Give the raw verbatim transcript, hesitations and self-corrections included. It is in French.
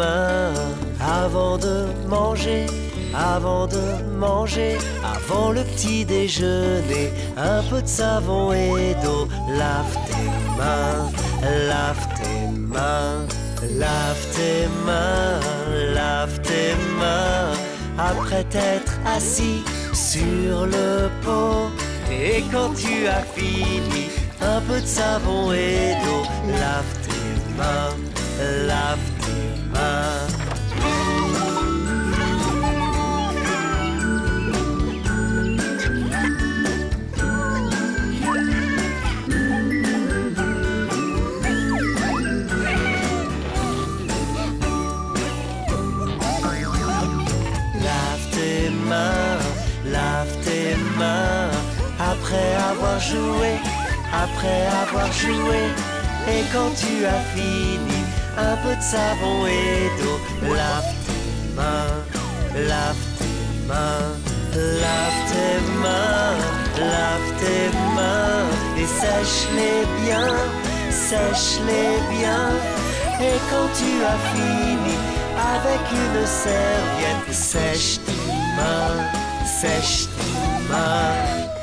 mains. Avant de manger, avant de manger, avant le petit déjeuner, un peu de savon et d'eau. Lave tes mains, lave tes mains, lave tes mains, lave tes mains. Après t'être assis sur le pot, et quand tu as fini, un peu de savon et d'eau. Lave tes mains, lave tes mains. Lave tes mains après avoir joué, après avoir joué. Et quand tu as fini, un peu de savon et d'eau. Lave tes mains, lave tes mains, lave tes mains, lave tes mains. Et sèche-les bien, sèche-les bien. Et quand tu as fini, avec une serviette, sèche tes mains, sèche tes mains.